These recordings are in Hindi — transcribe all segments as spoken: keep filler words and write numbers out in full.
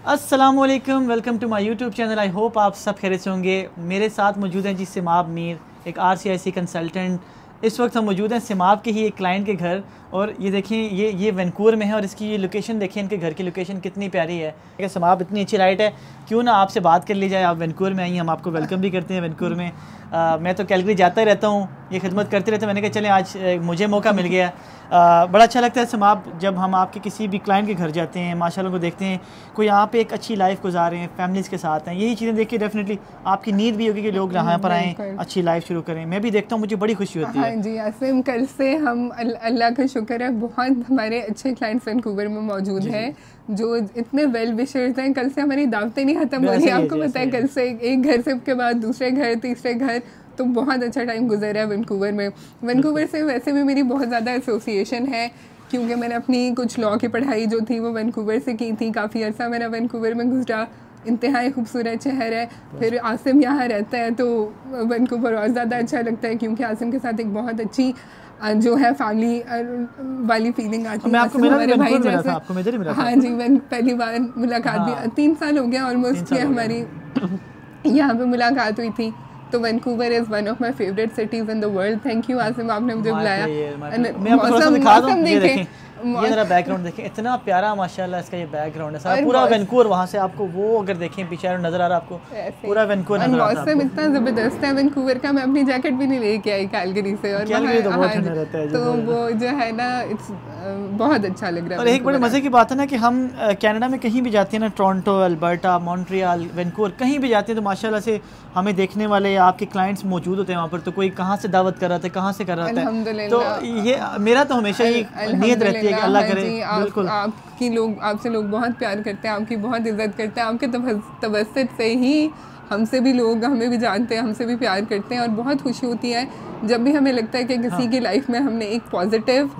अस्सलामुअलैकुम, welcome to my YouTube channel. I hope आप सब खैरियत से होंगे। मेरे साथ मौजूद हैं जी सिमाब मीर, एक आर सी आई सी कंसल्टेंट। इस वक्त हम मौजूद हैं सिमाब के ही एक क्लाइंट के घर, और ये देखें ये ये वैंकूवर में है, और इसकी ये लोकेशन देखें, इनके घर की लोकेशन कितनी प्यारी है। कि सिमाब इतनी अच्छी लाइट है, क्यों ना आपसे बात कर ली जाए। आप वैंकूवर में आई हैं, हम आपको वेलकम भी करते हैं वैंकूवर में। आ, मैं तो कैलगरी जाता ही रहता हूँ, ये खिदमत करते रहते हैं। मैंने कहा चलें आज मुझे मौका मिल गया। आ, बड़ा अच्छा लगता है सिमाब जब हम आपके किसी भी क्लाइंट के घर जाते हैं, माशाल्लाह को देखते हैं कोई यहाँ पे एक अच्छी लाइफ गुजार रहे हैं, फैमिलीज़ के साथ हैं। यही चीज़ें देख के डेफिनेटली आपकी नीड भी होगी कि लोग यहाँ पर आएँ, अच्छी लाइफ शुरू करें। मैं भी देखता हूँ, मुझे बड़ी खुशी होती है। हाँ जी आसिम, कल से हम अल्लाह का शुक्र है बहुत हमारे अच्छे क्लाइंट्स वैंकूवर में मौजूद हैं जो इतने वेल विशर्स हैं। कल से हमारी दावतें नहीं खत्म हो रही, आपको पता है। कल से एक घर से के बाद दूसरे घर, तीसरे घर, तो बहुत अच्छा टाइम गुजरा है वैंकूवर में। वैंकूवर से वैसे भी मेरी बहुत ज़्यादा एसोसिएशन है, क्योंकि मैंने अपनी कुछ लॉ की पढ़ाई जो थी वो वैंकूवर से की थी। काफ़ी अर्सा मेरा वैंकूवर में गुजरा। इंतहाई खूबसूरत शहर है। फिर आसिम यहाँ रहता है तो वैंकूवर और ज़्यादा अच्छा लगता है, क्योंकि आसिम के साथ एक बहुत अच्छी जो है फैमिली वाली फीलिंग आती है। मैं आपको मेरा भाई भाई मिला था, आपको मेजर मिला था। हाँ जी, मैं पहली बार मुलाकात भी, हाँ। तीन साल हो गया ऑलमोस्ट कि हमारी यहाँ पे मुलाकात हुई थी। तो Vancouver is one of my favourite cities in the world. Thank you Asim, आपने मुझे बुलाया। मौसम मौसम देखें, ये जरा बैकग्राउंड देखें, इतना प्यारा माशाल्लाह इसका ये बैकग्राउंड है सारा। पूरा वैंकूवर, वहाँ से आपको वो अगर देखें पीछे नज़र आ रहा है आपको, पूरा वैंकूवर नज़र आ रहा है। मौसम इतना ज़बरदस्त है वैंकूवर का, मैं अपनी जैकेट भी नहीं लेके आई कैलगरी से, और तो बहुत ठंडा रहता है, तो वो जो है ना इट्स बहुत अच्छा लग रहा है। और एक बड़े मज़े की बात है ना कि हम कनाडा में कहीं भी जाते हैं ना, टोरंटो, अल्बर्टा, मॉन्ट्रियल, वैंकूवर, कहीं भी जाते हैं तो माशाल्लाह से हमें देखने वाले आपके क्लाइंट्स मौजूद होते हैं वहाँ पर। तो कोई कहाँ से दावत कर रहा था, कहाँ से कर रहा था, तो ये मेरा तो हमेशा ही नीयत रहती है कि अल्लाह करे। बिल्कुल, आपकी लोग आपसे लोग बहुत प्यार करते हैं, आपकी बहुत इज्जत करते हैं। आपके तवस्सुत से ही हमसे भी लोग हमें भी जानते हैं, हमसे भी प्यार करते हैं, और बहुत खुशी होती है जब भी हमें लगता है कि किसी हाँ। की लाइफ में हमने एक पॉजिटिव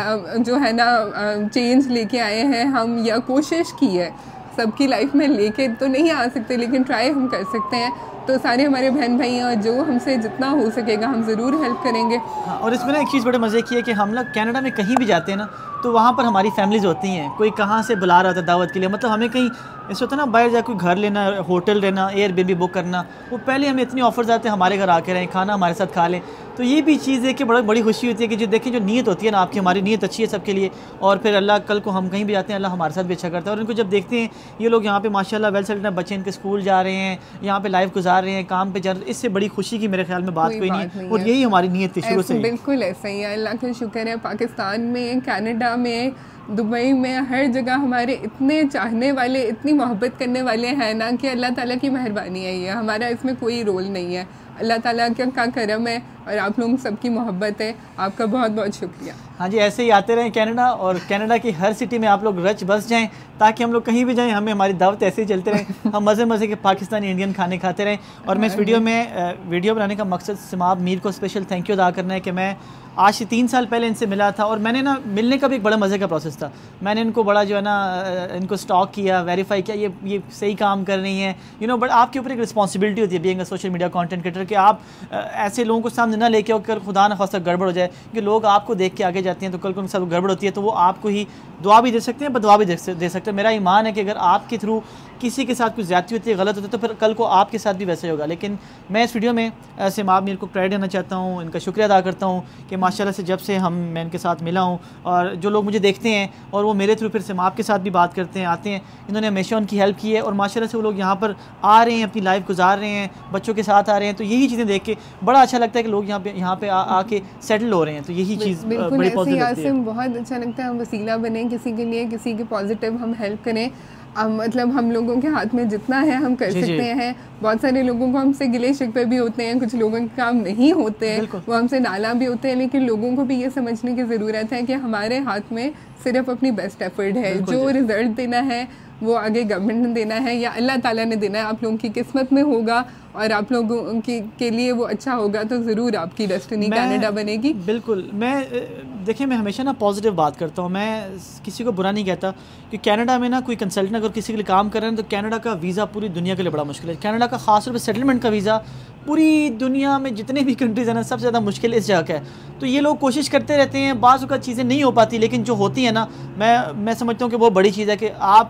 जो है ना चेंज लेके आए हैं हम, या कोशिश की है। सबकी लाइफ में लेके तो नहीं आ सकते, लेकिन ट्राई हम कर सकते हैं। तो सारे हमारे बहन भाई हैं, और जो हमसे जितना हो सकेगा हम ज़रूर हेल्प करेंगे। हाँ, और इसमें ना एक चीज़ बड़े मज़े की है कि हम लोग कनाडा में कहीं भी जाते हैं ना, तो वहाँ पर हमारी फैमिलीज़ होती हैं। कोई कहाँ से बुला रहा था दावत के लिए, मतलब हमें कहीं ऐसा होता है ना, बाहर जाकर कोई घर लेना, होटल लेना, एयरबीएनबी बुक करना, वो पहले हमें इतनी ऑफर्स आते हैं हमारे घर आके रहें, खाना हमारे साथ खा लें। तो ये भी चीज़ देख के बड़ा बड़ी खुशी होती है कि जो देखें जो नीयत होती है ना आपकी, हमारी नीयत अच्छी है सबके लिए। और फिर अल्लाह कल को हम कहीं भी जाते हैं, अल्लाह हमारे साथ भी अच्छा करता है। और इनको जब देखते हैं ये लोग यहाँ पे माशाल्लाह वेल सेटल्ड हैं, बच्चे इनके स्कूल जा रहे हैं, यहाँ पे लाइफ गुजार रहे हैं, काम पे जा रहे हैं, इससे बड़ी खुशी की मेरे ख्याल में बात कोई नहीं है। और यही हमारी नीयत थी शुरू से। बिल्कुल ऐसा ही है, अल्लाह का शुक्र है। पाकिस्तान में, कनाडा में, दुबई में, हर जगह हमारे इतने चाहने वाले, इतनी मोहब्बत करने वाले हैं ना कि अल्लाह ताला की मेहरबानी है ये, हमारा इसमें कोई रोल नहीं है। अल्लाह ताला का करम है, और आप लोग सबकी मोहब्बत है। आपका बहुत बहुत शुक्रिया। हाँ जी, ऐसे ही आते रहें कनाडा, और कनाडा की हर सिटी में आप लोग रच बस जाएं, ताकि हम लोग कहीं भी जाएं हमें हमारी दावत ऐसे ही चलते रहें, हम मज़े मज़े के पाकिस्तानी इंडियन खाने खाते रहें। और मैं इस वीडियो में वीडियो बनाने का मकसद सिमाब मीर को स्पेशल थैंक यू अदा करना है कि मैं आज से तीन साल पहले इनसे मिला था, और मैंने ना मिलने का भी एक बड़ा मज़े का प्रोसेस था। मैंने इनको बड़ा जो है ना इनको स्टॉक किया, वेरीफाई किया, ये ये सही काम कर रही हैं, यू नो। बट आपके ऊपर एक रिस्पॉन्सिबिलिटी होती है being a social media content creator, कि आप ऐसे लोगों को सामने ना लेके आकर खुदा न खास्ता गड़बड़ हो जाए, कि लोग आपको देख के आगे जाते हैं तो कल को उनके साथ गड़बड़ होती है, तो वो आपको ही दुआ भी दे सकते हैं, बदुआ भी दे सकते हैं। मेरा ईमान है कि अगर आपके थ्रू किसी के साथ कुछ ज़्यादती होती है, गलत होती है, तो फिर कल को आपके साथ भी वैसे होगा। लेकिन मैं इस वीडियो में सिमाब मीर को क्रेडिट देना चाहता हूँ, इनका शुक्रिया अदा करता हूँ कि माशाल्लाह से जब से हम मैं इनके साथ मिला हूँ, और जो लोग मुझे देखते हैं और वो मेरे थ्रू फिर सिमाब के साथ भी बात करते हैं, आते हैं, इन्होंने हमेशा उनकी हेल्प की है। और माशाल्लाह से वो लोग यहाँ पर आ रहे हैं, अपनी लाइफ गुजार रहे हैं, बच्चों के साथ आ रहे हैं। तो यही चीज़ें देख के बड़ा अच्छा लगता है कि लोग यहाँ पे यहाँ पे आके सेटल हो रहे हैं। तो यही चीज़ बड़ी पॉजिटिव लगती है। बहुत अच्छा लगता है, हम वसीला बने किसी के लिए, किसी की पॉजिटिव हम हेल्प करें। हम मतलब हम लोगों के हाथ में जितना है हम कर सकते हैं। बहुत सारे लोगों को हमसे गिले शिकवे भी होते हैं, कुछ लोगों के काम नहीं होते हैं, वो हमसे नाला भी होते हैं, लेकिन लोगों को भी ये समझने की ज़रूरत है कि हमारे हाथ में सिर्फ अपनी बेस्ट एफर्ट है। जो रिज़ल्ट देना है वो आगे गवर्नमेंट ने देना है या अल्लाह ताला ने देना है। आप लोगों की किस्मत में होगा और आप लोगों की के लिए वो अच्छा होगा, तो ज़रूर आपकी डेस्टिनी कनाडा बनेगी। बिल्कुल, मैं देखिए मैं हमेशा ना पॉजिटिव बात करता हूँ, मैं किसी को बुरा नहीं कहता कि कनाडा में ना कोई कंसल्टेंट अगर किसी के लिए काम कर रहे हैं तो कनाडा का वीज़ा पूरी दुनिया के लिए बड़ा मुश्किल है। कनाडा का ख़ास तौर पर सेटलमेंट का वीज़ा पूरी दुनिया में जितने भी कंट्रीज़ हैं ना सबसे ज़्यादा मुश्किल इस जगह का है। तो ये लोग कोशिश करते रहते हैं, बाज़ औक़ात चीज़ें नहीं हो पाती, लेकिन जो होती है ना मैं मैं समझता हूँ कि वो बड़ी चीज़ है कि आप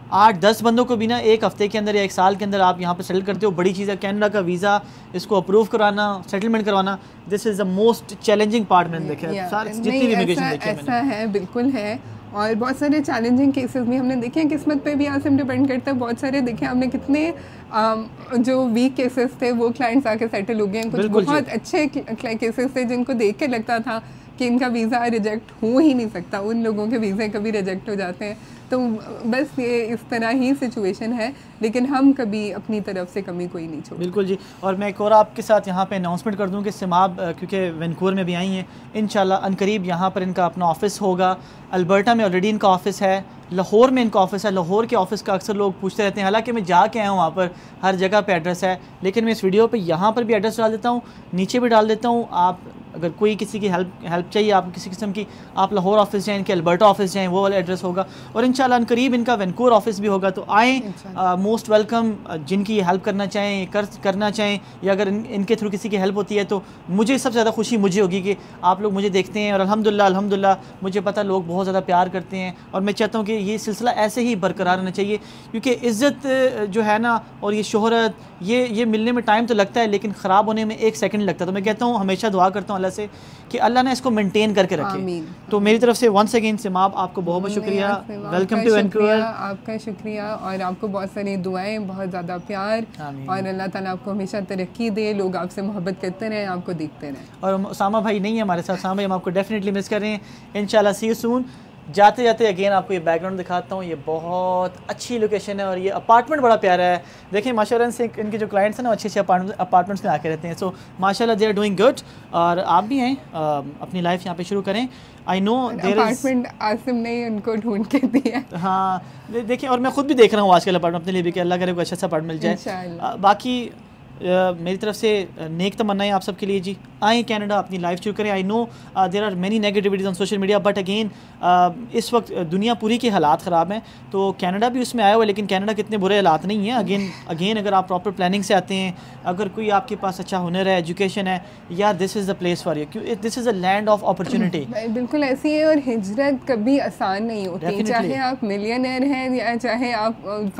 आठ दस बंदों को भी ना एक हफ्ते के अंदर या एक साल के अंदर आप यहाँ पर सेटल करते हो, बड़ी चीज़ है। कनाडा का वीज़ा इसको अप्रूव कराना, सेटलमेंट करवाना, this is the most challenging part मैंने देखा है सारी जितनी भी इमिग्रेशन देखी है। ऐसा है, बिल्कुल है। और बहुत सारे चैलेंजिंग केसेस भी हमने देखे हैं, किस्मत पे भी आसिम डिपेंड करता है। बहुत सारे देखे हमने, कितने आम, जो वीक केसेस थे वो क्लाइंट्स आके सेटल हो गए हैं। कुछ बहुत अच्छे केसेस थे जिनको देख के लगता था कि इनका वीज़ा रिजेक्ट हो ही नहीं सकता, उन लोगों के वीज़े कभी रिजेक्ट हो जाते हैं। तो बस ये इस तरह ही सिचुएशन है, लेकिन हम कभी अपनी तरफ से कमी कोई नहीं छोड़ते। बिल्कुल जी। और मैं एक और आपके साथ यहाँ पे अनाउंसमेंट कर दूँ कि सिमाब क्योंकि वैंकूवर में भी आई हैं, इंशाल्लाह अनकरीब यहाँ पर इनका अपना ऑफिस होगा। अल्बर्टा में ऑलरेडी इनका ऑफिस है, लाहौर में इनका ऑफिस है। लाहौर के ऑफिस का अक्सर लोग पूछते रहते हैं, हालांकि मैं जाके आया हूँ वहाँ पर, हर जगह पे एड्रेस है, लेकिन मैं इस वीडियो पे यहाँ पर भी एड्रेस डाल देता हूँ, नीचे भी डाल देता हूँ। आप अगर कोई किसी की हेल्प हेल्प चाहिए आपको किसी किस्म की, आप लाहौर ऑफिस जाएँ, इनके अल्बर्टा ऑफिस जाएँ, वो वाला एड्रेस होगा। और इंशाल्लाह अनकरीब इनका वैंकूवर ऑफिस भी होगा। तो आएँ, मोस्ट वेलकम। जिनकी हेल्प करना चाहें, कर करना चाहें, या अगर इन, इनके थ्रू किसी की हेल्प होती है तो मुझे सबसे ज़्यादा खुशी मुझे होगी कि आप लोग मुझे देखते हैं। और अल्हम्दुलिल्लाह अल्हम्दुलिल्लाह मुझे पता लोग बहुत ज़्यादा प्यार करते हैं, और मैं चाहता हूँ कि ये सिलसिला ऐसे ही बरकरार रहना चाहिए, क्योंकि इज़्ज़त जो है ना और ये शोहरत, ये ये मिलने में टाइम तो लगता है, लेकिन ख़राब होने में एक सेकंड लगता है। तो मैं कहता हूँ, हमेशा दुआ करता हूँ अल्लाह से कि अल्लाह ने इसको मेंटेन करके रखे। तो मेरी तरफ से वंस अगेन सिमाब आपको बहुत बहुत शुक्रिया, वेलकम टू वैंकूवर। आपका शुक्रिया, और आपको बहुत सारी दुआएं, बहुत ज़्यादा प्यार, और अल्लाह ताला आपको हमेशा तरक्की दे, लोग आपसे मोहब्बत करते रहें, आपको देखते रहें। और उसामा भाई नहीं है हमारे साथ, उसामा भाई हम आपको डेफिनेटली मिस कर रहे हैं। इंशाल्लाह सी यू सून। जाते जाते अगेन आपको ये बैकग्राउंड दिखाता हूँ, ये बहुत अच्छी लोकेशन है और ये अपार्टमेंट बड़ा प्यारा है। देखिए माशाल्लाह से इनके जो क्लाइंट्स हैं ना अच्छे अच्छे अपार्टमेंट अपार्टमेंट्स में आके रहते हैं। सो माशाल्लाह दे आर डूइंग गुड, और आप भी हैं अपनी लाइफ यहाँ पे शुरू करें। I know their apartment Asim ने उनको ढूंढ के दिया। हाँ देखिए, और मैं खुद भी देख रहा हूँ आजकल अपार्टमेंट अपने लिए भी, कि अल्लाह करे कोई अच्छा सा अपार्टमेंट मिल जाए। बाकी Uh, मेरी तरफ से नेक तमन्नाएं आप सबके लिए जी। आए कनाडा, अपनी लाइफ शुरू करें। I know there are many negativities on social media, but again इस वक्त दुनिया पूरी के हालात ख़राब हैं, तो कनाडा भी उसमें आया हुआ है, लेकिन कनाडा के इतने बुरे हालात नहीं हैं। अगेन अगेन अगर आप प्रॉपर प्लानिंग से आते हैं, अगर कोई आपके पास अच्छा हुनर है, एजुकेशन है, या this is the place for you, this is a land of opportunity. बिल्कुल ऐसी है, और हिजरत कभी आसान नहीं होती, चाहे आप मिलियनर हैं या चाहे आप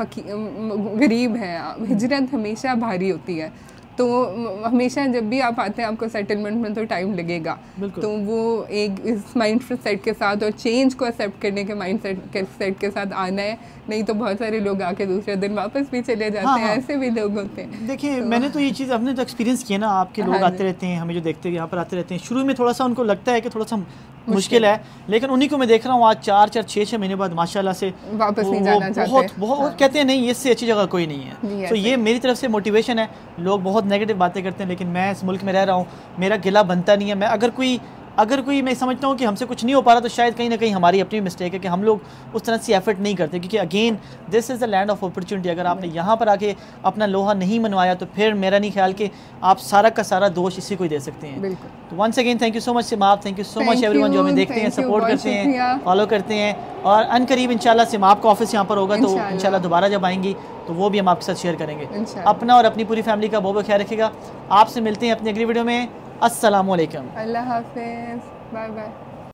गरीब हैं, हिजरत हमेशा भारी होती है। तो हमेशा जब भी आप आते हैं आपको सेटलमेंट में तो टाइम लगेगा, तो वो एक इस माइंड सेट के साथ और चेंज को एक्सेप्ट करने के माइंड सेट के सेट के साथ आना है। नहीं तो बहुत सारे लोग आके दूसरे दिन वापस भी चले जाते हाँ, हैं, हाँ। ऐसे भी लोग होते हैं। देखिए तो, मैंने तो ये चीज़ अपने तो एक्सपीरियंस किया ना, आपके लोग हाँ, आते रहते हैं, हमें जो देखते हैं यहाँ पर आते रहते हैं, शुरू में थोड़ा सा उनको लगता है कि थोड़ा सा मुश्किल है, लेकिन उन्हीं को मैं देख रहा हूँ आज चार चार छः छः महीने बाद माशाल्लाह से वापस नहीं जाना चाहते, बहुत बहुत हाँ। कहते हैं नहीं इससे अच्छी जगह कोई नहीं है। तो ये मेरी तरफ से मोटिवेशन है। लोग बहुत नेगेटिव बातें करते हैं, लेकिन मैं इस मुल्क में रह रहा हूँ, मेरा गिला बनता नहीं है। मैं अगर कोई अगर कोई मैं समझता हूँ कि हमसे कुछ नहीं हो पा रहा, तो शायद कहीं ना कहीं हमारी अपनी मिस्टेक है कि हम लोग उस तरह से एफर्ट नहीं करते, क्योंकि again this is the land of opportunity. अगर आपने यहाँ पर आके अपना लोहा नहीं मनवाया, तो फिर मेरा नहीं ख्याल कि आप सारा का सारा दोष इसी को ही दे सकते हैं। तो once again thank you so much Seemab, thank you so much everyone जो हमें देखते हैं, सपोर्ट करते हैं, फॉलो करते हैं। और अनकरीब इंशाल्लाह सिमाब का ऑफिस यहाँ पर होगा, तो इंशाल्लाह दोबारा जब आएंगी तो वो भी हम आपके साथ शेयर करेंगे। अपना और अपनी पूरी फैमिली का बहुत बहुत ख्याल रखिएगा। आपसे मिलते हैं अपनी अगली वीडियो में। अस्सलाम वालेकुम, अल्लाह हाफिज़, बाय बाय।